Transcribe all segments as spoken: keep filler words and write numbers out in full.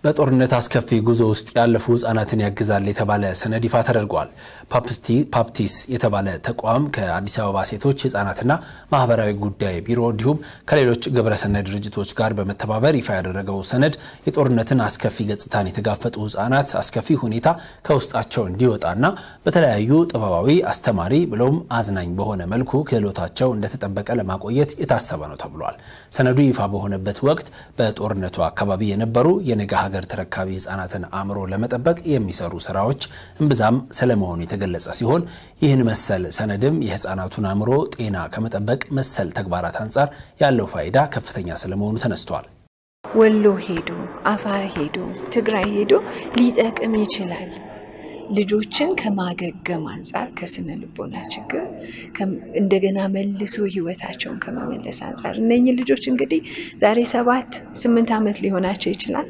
በጦርነት አስከፊ ጉዞ ውስጥ ያለፉ ህፃናትን ያግዛል የተባለ ሰነድ ይፋ ተደርጓል። ፓፕቲ ፓፕቲስ የተባለ ተቋም ከአዲስ አበባ ሴቶች ህፃናትና ማህበራዊ ጉዳይ ቢሮ እንዲሁም ከሌሎች ግብረሰናይ ድርጅቶች ጋር በመተባበር ይፋ ያደረገው ሰነድ የጦርነትን አስከፊ ገጽታን የተጋፈጡ ህፃናት አስከፊ ሁኔታ ከውስጣቸው እንዲወጣና በተለያዩ ጥበባዊ አስተማሪ ብሎም አዝናኝ በሆነ መልኩ ክህሎታቸው እንደተጠበቀ ለማቆየት የታሰበ ነው ተብሏል። ሰነዱ ይፋ በሆነበት ወቅት በጦርነቱ አካባቢ የነበሩ የነገ ሀገር ተረካቢ ህፃናትን አእምሮ ለመጠበቅ የሚሰሩ ስራዎች እንብዛም ስለመሆኑ የተገለጸ ሲሆን ይህን መሰል ሰነድም የህፃናቱን አእምሮ ጤና ከመጠበቅ መሰል ተግባራት አንፃር ያለው ፋይዳ ከፍተኛ ስለመሆኑ ተነስቷል። ወሎ ሄዶ አፋር ሄዶ ትግራይ ሄዶ ሊጠቅም ይችላል። ልጆችን ከማገገም አንፃር ከስነ ልቦና ችግር እንደገና መልሶ ህይወታቸውን ከመመለስ አንፃር እነኚህ ልጆች እንግዲህ ዛሬ ሰባት ስምንት አመት ሊሆናቸው ይችላል።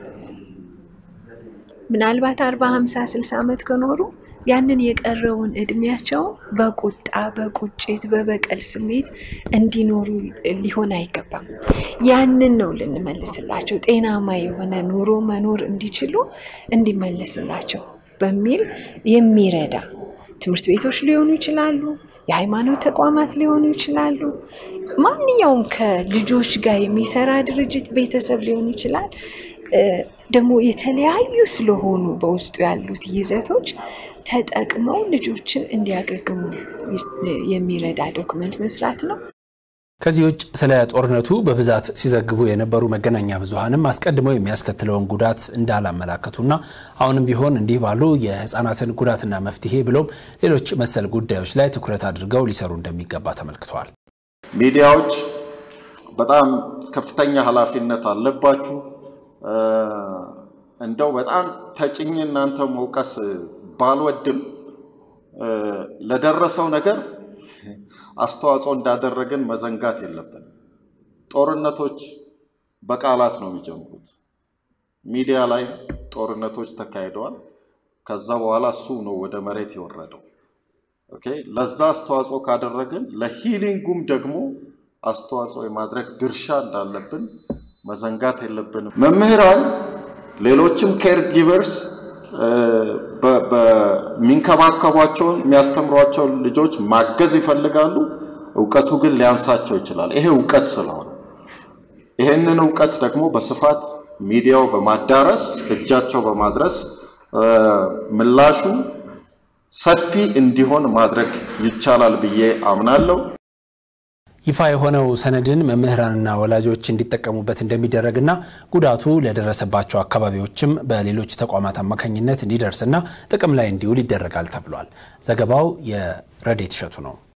ምናልባት አርባ ሃምሳ ስልሳ አመት ከኖሩ ያንን የቀረውን እድሜያቸው በቁጣ በቁጭት በበቀል ስሜት እንዲኖሩ ሊሆን አይገባም። ያንን ነው ልንመልስላቸው ጤናማ የሆነ ኑሮ መኖር እንዲችሉ እንዲመለስላቸው በሚል የሚረዳ ትምህርት ቤቶች ሊሆኑ ይችላሉ፣ የሃይማኖት ተቋማት ሊሆኑ ይችላሉ፣ ማንኛውም ከልጆች ጋር የሚሰራ ድርጅት ቤተሰብ ሊሆን ይችላል። ደግሞ የተለያዩ ስለሆኑ በውስጡ ያሉት ይዘቶች ተጠቅመው ልጆችን እንዲያገግሙ የሚረዳ ዶክመንት መስራት ነው። ከዚህ ውጭ ስለ ጦርነቱ በብዛት ሲዘግቡ የነበሩ መገናኛ ብዙሃንም አስቀድመው የሚያስከትለውን ጉዳት እንዳላመላከቱና አሁንም ቢሆን እንዲህ ባሉ የህፃናትን ጉዳትና መፍትሄ ብሎም ሌሎች መሰል ጉዳዮች ላይ ትኩረት አድርገው ሊሰሩ እንደሚገባ ተመልክተዋል። ሚዲያዎች በጣም ከፍተኛ ኃላፊነት አለባችሁ። እንደው በጣም ተጭኝ እናንተ መውቀስ ባልወድም ለደረሰው ነገር አስተዋጽኦ እንዳደረግን መዘንጋት የለብንም። ጦርነቶች በቃላት ነው የሚጀምሩት። ሚዲያ ላይ ጦርነቶች ተካሂደዋል። ከዛ በኋላ እሱ ነው ወደ መሬት የወረደው። ኦኬ ለዛ አስተዋጽኦ ካደረግን ለሂሊንጉም ደግሞ አስተዋጽኦ የማድረግ ድርሻ እንዳለብን መዘንጋት የለብንም። መምህራን ሌሎችም ኬር ጊቨርስ በሚንከባከቧቸው የሚያስተምሯቸው ልጆች ማገዝ ይፈልጋሉ። ዕውቀቱ ግን ሊያንሳቸው ይችላል። ይሄ ዕውቀት ስለሆነ ይሄንን ዕውቀት ደግሞ በስፋት ሚዲያው በማዳረስ እጃቸው በማድረስ ምላሹ ሰፊ እንዲሆን ማድረግ ይቻላል ብዬ አምናለሁ። ይፋ የሆነው ሰነድን መምህራንና ወላጆች እንዲጠቀሙበት እንደሚደረግና ጉዳቱ ለደረሰባቸው አካባቢዎችም በሌሎች ተቋማት አማካኝነት እንዲደርስና ጥቅም ላይ እንዲውል ይደረጋል ተብሏል። ዘገባው የረዴት ሸቱ ነው።